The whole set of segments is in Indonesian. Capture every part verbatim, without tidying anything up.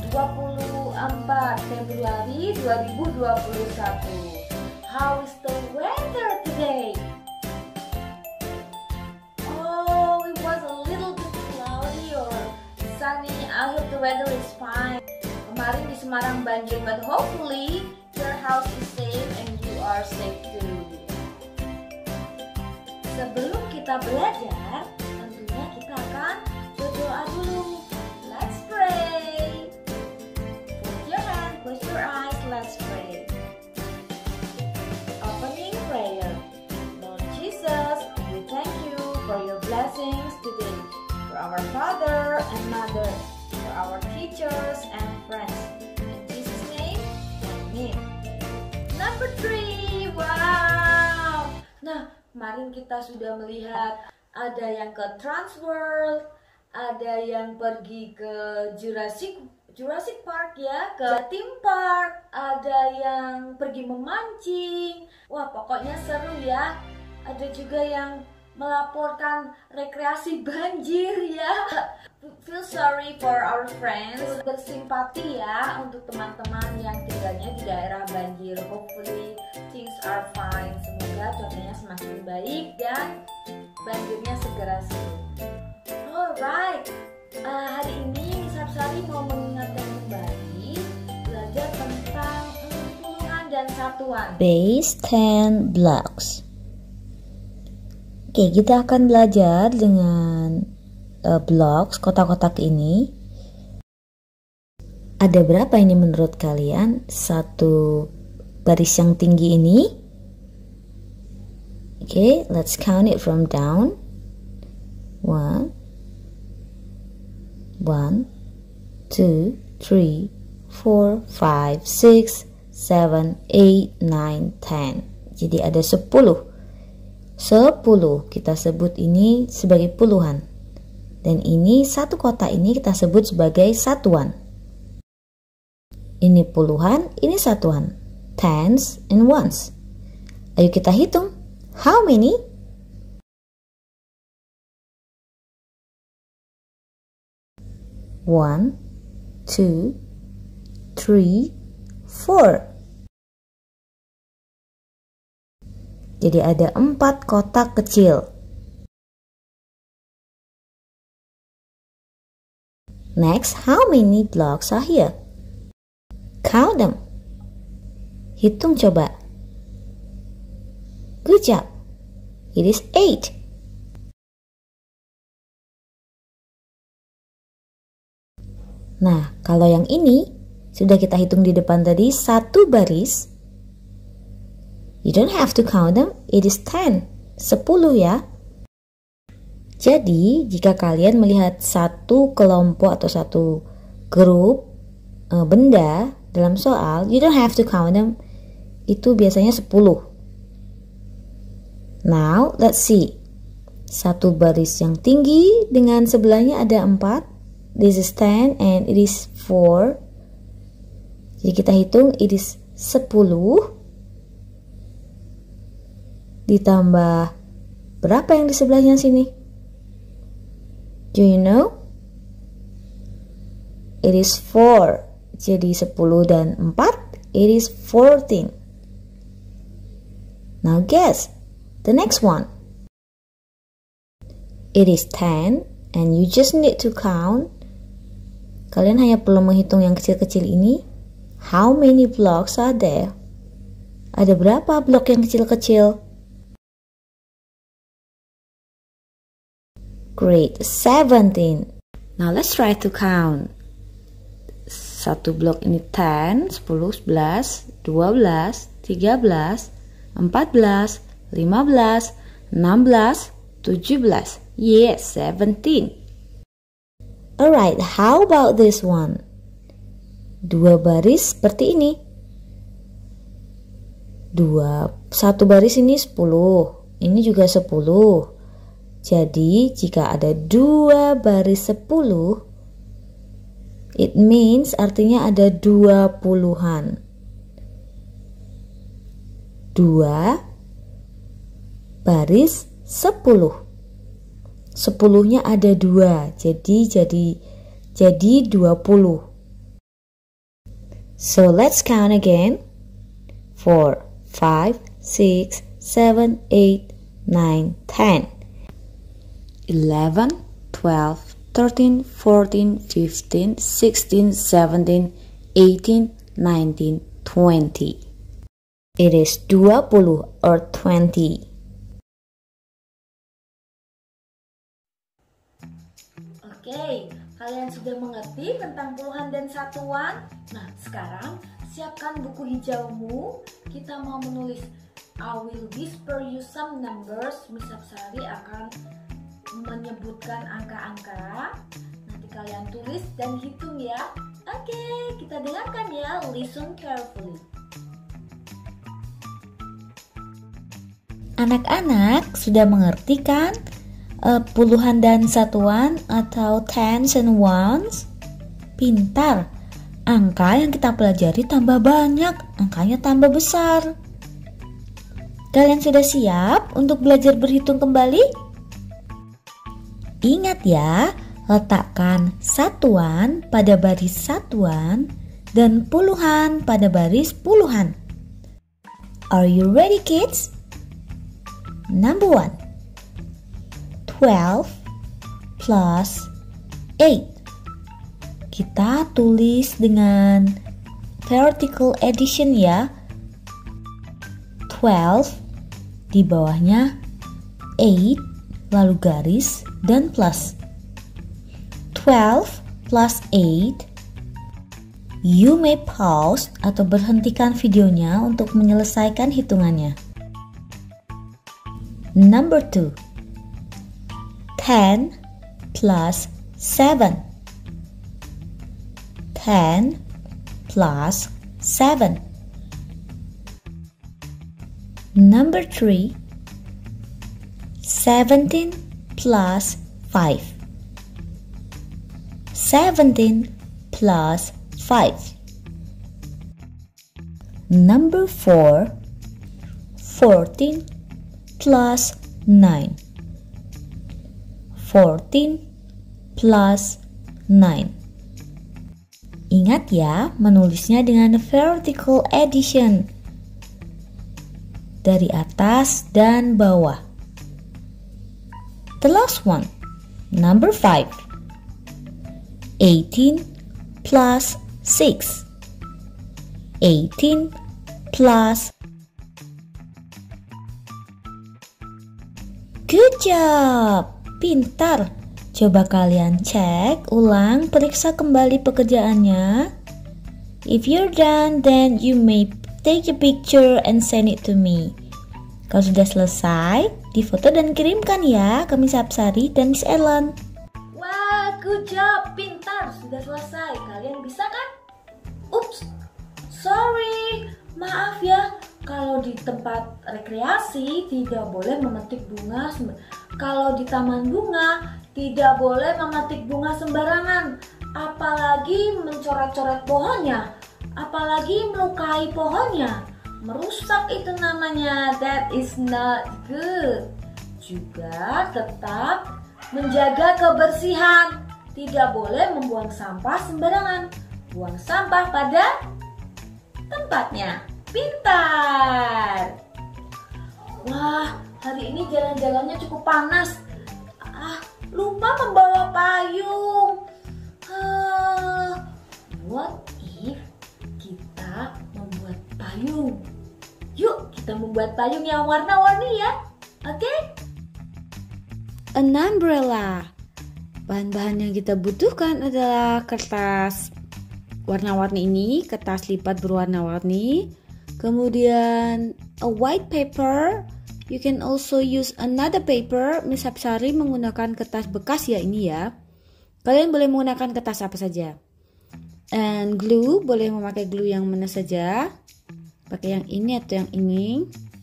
dua puluh empat Februari dua ribu dua puluh satu. How is the weather today? Oh, it was a little bit cloudy or sunny. I hope the weather is fine. Kemarin di Semarang banjir, but hopefully your house is safe and you are safe too. Sebelum kita belajar, tentunya kita akan berdoa dulu. Let's pray. Put your hand, close your eyes, let's pray. Opening prayer. Lord Jesus, we thank you for your blessings today, for our father and mother, for our teachers and friends. In Jesus' name, amen. Number three, wow. Nah, kemarin kita sudah melihat ada yang ke Trans World, ada yang pergi ke Jurassic Jurassic Park ya, ke theme park, ada yang pergi memancing. Wah, pokoknya seru ya. Ada juga yang melaporkan rekreasi banjir ya. Feel sorry for our friends. Bersimpati ya untuk teman-teman yang tinggalnya di daerah banjir. Hopefully things are fine. Semoga cuacanya semakin baik dan banjirnya segera surut. Alright, uh, hari ini Miss Hapsari mau mengingatkan kembali belajar tentang puluhan dan satuan. Base ten blocks. Oke, kita akan belajar dengan uh, blocks kotak-kotak ini. Ada berapa ini menurut kalian? Satu baris yang tinggi ini. Oke, okay, let's count it from down. One, one, two, three, four, five, six, seven, eight, nine, ten. Jadi ada sepuluh. Sepuluh kita sebut ini sebagai puluhan. Dan ini satu kotak ini kita sebut sebagai satuan. Ini puluhan, ini satuan. Tens and ones. Ayo kita hitung. How many? One, two, three, four. Jadi ada empat kotak kecil. Next, how many blocks are here? Count them. Hitung coba. Good job. It is eight. Nah, kalau yang ini sudah kita hitung di depan tadi satu baris. You don't have to count them, it is ten. Sepuluh ya. Jadi, jika kalian melihat satu kelompok atau satu grup e, benda dalam soal, you don't have to count them. Itu biasanya sepuluh. Now, let's see. Satu baris yang tinggi dengan sebelahnya ada empat. This is ten and it is four. Jadi kita hitung, it is sepuluh. Ditambah berapa yang di sebelahnya sini? Do you know? It is four. Jadi sepuluh dan empat, it is fourteen. Now guess the next one. It is ten and you just need to count. Kalian hanya perlu menghitung yang kecil-kecil ini. How many blocks are there? Ada berapa blok yang kecil-kecil? Great, seventeen. Now let's try to count. Satu blok ini ten, sepuluh, sebelas, dua belas, tiga belas, empat belas, lima belas, enam belas, tujuh belas. Yes, seventeen. Alright, how about this one? Dua baris seperti ini. Dua, satu baris ini sepuluh. Ini juga sepuluh. Jadi, jika ada dua baris sepuluh, it means artinya ada dua puluhan. Dua baris sepuluh. Sepuluhnya ada dua, jadi jadi jadi dua puluh. So let's count again. four, five, six, seven, eight, nine, ten, eleven, twelve, thirteen, fourteen, fifteen, sixteen, seventeen, eighteen, nineteen, twenty. It is dua puluh or twenty. Oke, kalian sudah mengerti tentang puluhan dan satuan? Nah, sekarang siapkan buku hijaumu. Kita mau menulis I will whisper you some numbers. Miss Sapsari akan menyebutkan angka-angka. Nanti kalian tulis dan hitung ya. Oke, kita dengarkan ya. Listen carefully. Anak-anak sudah mengerti kan uh, puluhan dan satuan atau tens and ones? Pintar. Angka yang kita pelajari tambah banyak, angkanya tambah besar. Kalian sudah siap untuk belajar berhitung kembali? Ingat ya, letakkan satuan pada baris satuan dan puluhan pada baris puluhan. Are you ready, kids? Number one, twelve plus eight. Kita tulis dengan vertical addition ya. twelve di bawahnya eight lalu garis dan plus. twelve plus eight. You may pause atau berhentikan videonya untuk menyelesaikan hitungannya. Number two, ten plus seven. ten plus seven. Number three, seventeen plus five. seventeen plus five. Number four, fourteen plus nine. fourteen plus nine. Ingat ya, menulisnya dengan vertical addition. Dari atas dan bawah. The last one, number five. eighteen plus six. eighteen plus. Good job, pintar. Coba kalian cek ulang, periksa kembali pekerjaannya. If you're done, then you may take a picture and send it to me. Kalau sudah selesai, difoto dan kirimkan ya ke Miss Sapsari dan Miss Ellen. Wah, good job, pintar. Sudah selesai. Kalian bisa kan? Ups, sorry. Maaf ya, kalau di tempat rekreasi tidak boleh memetik bunga. Kalau di taman bunga tidak boleh memetik bunga sembarangan. Apalagi mencoret-coret pohonnya. Apalagi melukai pohonnya. Merusak itu namanya. That is not good. Juga tetap menjaga kebersihan. Tidak boleh membuang sampah sembarangan. Buang sampah pada tempatnya. Pintar. Wah, hari ini jalan-jalannya cukup panas. Ah, lupa membawa payung. Uh, what if kita membuat payung? Yuk, kita membuat payung yang warna-warni ya. Oke? Okay? An umbrella. Bahan-bahan yang kita butuhkan adalah kertas warna-warni ini, kertas lipat berwarna-warni. Kemudian a white paper. You can also use another paper. Miss Sapsari menggunakan kertas bekas ya ini ya. Kalian boleh menggunakan kertas apa saja. And glue, boleh memakai glue yang mana saja. Pakai yang ini atau yang ini.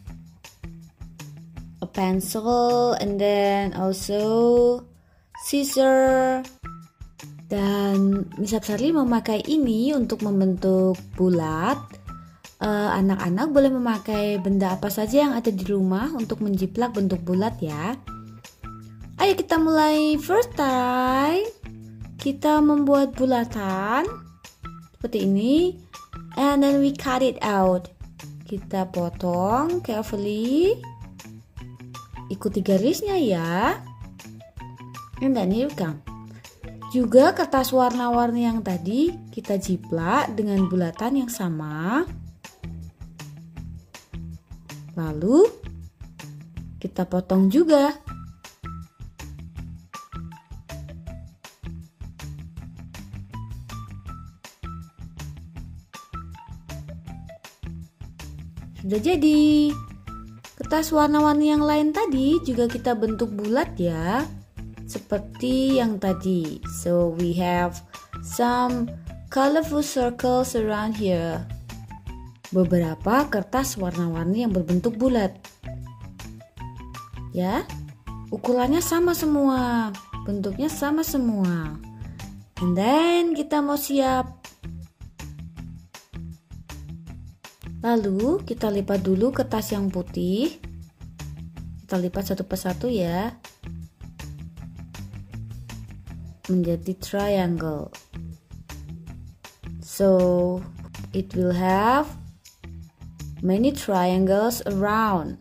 A pencil and then also scissor. Dan Miss Sapsari memakai ini untuk membentuk bulat. Anak-anak uh, boleh memakai benda apa saja yang ada di rumah untuk menjiplak bentuk bulat ya. Ayo kita mulai. First time kita membuat bulatan seperti ini. And then we cut it out. Kita potong carefully. Ikuti garisnya ya. And then here we come. Juga kertas warna-warni yang tadi kita jiplak dengan bulatan yang sama. Lalu kita potong juga. Sudah jadi. Kertas warna-warni yang lain tadi juga kita bentuk bulat ya. Seperti yang tadi. So we have some colorful circles around here. Beberapa kertas warna-warni yang berbentuk bulat. Ya. Ukurannya sama semua. Bentuknya sama semua. And then kita mau siap. Lalu kita lipat dulu kertas yang putih. Kita lipat satu persatu ya. Menjadi triangle. So it will have many triangles around.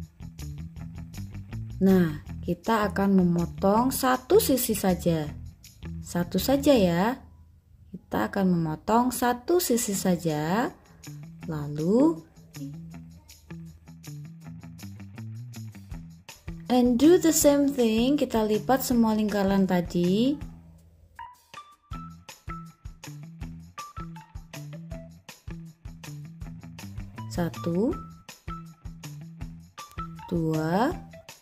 Nah, kita akan memotong satu sisi saja. Satu saja ya. Kita akan memotong satu sisi saja. Lalu and do the same thing, kita lipat semua lingkaran tadi. Satu, dua,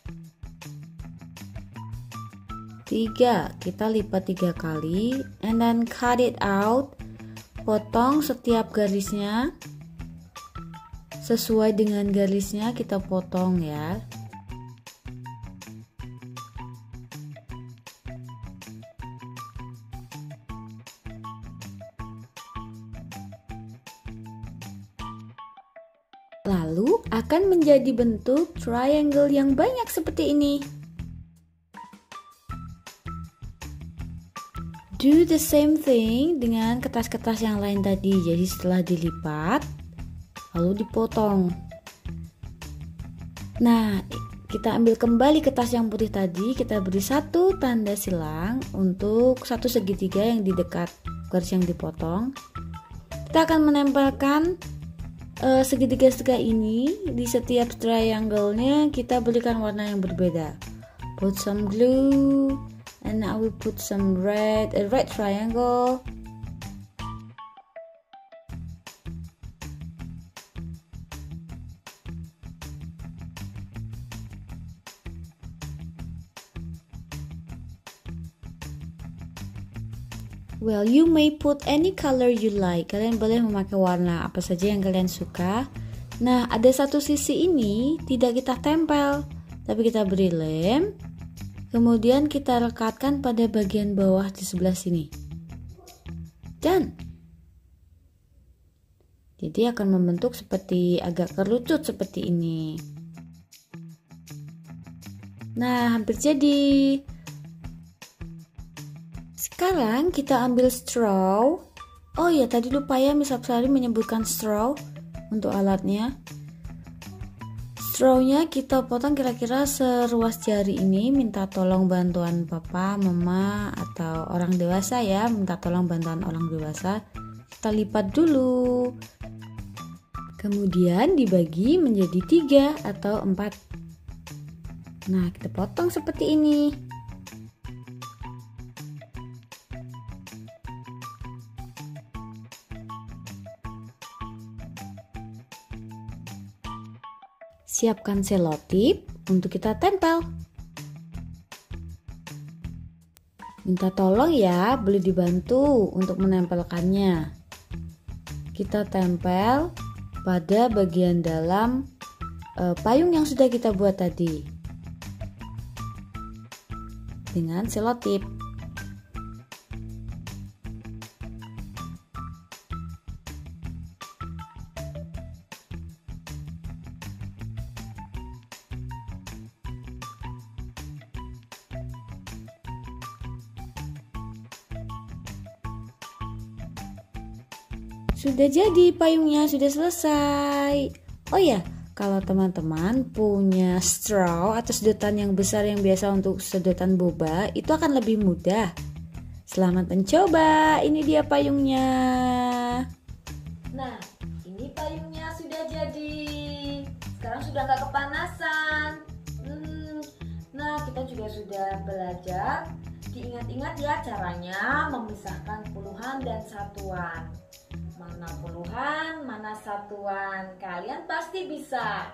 tiga. Kita lipat tiga kali, and then cut it out. Potong setiap garisnya. Sesuai dengan garisnya kita potong ya. Lalu akan menjadi bentuk triangle yang banyak seperti ini. Do the same thing dengan kertas-kertas yang lain tadi. Jadi setelah dilipat, lalu dipotong. Nah, kita ambil kembali kertas yang putih tadi. Kita beri satu tanda silang untuk satu segitiga yang di dekat garis yang dipotong. Kita akan menempelkan Uh, segitiga-segitiga ini di setiap triangle-nya. Kita berikan warna yang berbeda. Put some glue, and I will put some red, a red triangle. Well, you may put any color you like. Kalian boleh memakai warna apa saja yang kalian suka. Nah, ada satu sisi ini tidak kita tempel, tapi kita beri lem. Kemudian kita rekatkan pada bagian bawah di sebelah sini. Dan jadi akan membentuk seperti agak kerucut seperti ini. Nah, hampir jadi. Sekarang kita ambil straw. Oh ya, tadi lupa ya Miss Apsari menyebutkan straw untuk alatnya. Strawnya kita potong kira-kira seruas jari ini. Minta tolong bantuan papa, mama, atau orang dewasa ya. Minta tolong bantuan orang dewasa. Kita lipat dulu. Kemudian dibagi menjadi tiga atau empat. Nah, kita potong seperti ini. Siapkan selotip untuk kita tempel. Minta tolong ya, boleh dibantu untuk menempelkannya. Kita tempel pada bagian dalam e, payung yang sudah kita buat tadi dengan selotip. Sudah jadi payungnya, sudah selesai. Oh ya, kalau teman-teman punya straw atau sedotan yang besar yang biasa untuk sedotan boba, itu akan lebih mudah. Selamat mencoba, ini dia payungnya. Nah, ini payungnya sudah jadi. Sekarang sudah gak kepanasan. hmm, Nah, kita juga sudah belajar. Diingat-ingat ya caranya memisahkan puluhan dan satuan. Mana puluhan, mana satuan. Kalian pasti bisa.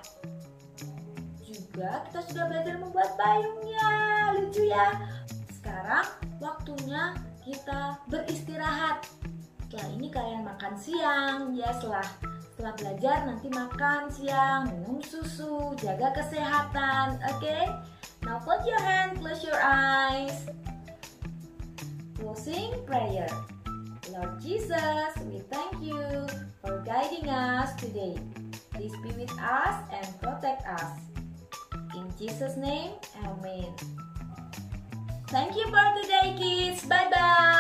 Juga kita sudah belajar membuat payungnya. Lucu ya. Sekarang waktunya kita beristirahat. Setelah ini kalian makan siang. Ya, setelah, setelah belajar nanti makan siang, minum susu, jaga kesehatan. Oke? Okay? Now put your hand, close your eyes. Closing prayer. Lord Jesus, we thank you for guiding us today. Please be with us and protect us. In Jesus' name, amen. Thank you for today, kids. Bye-bye.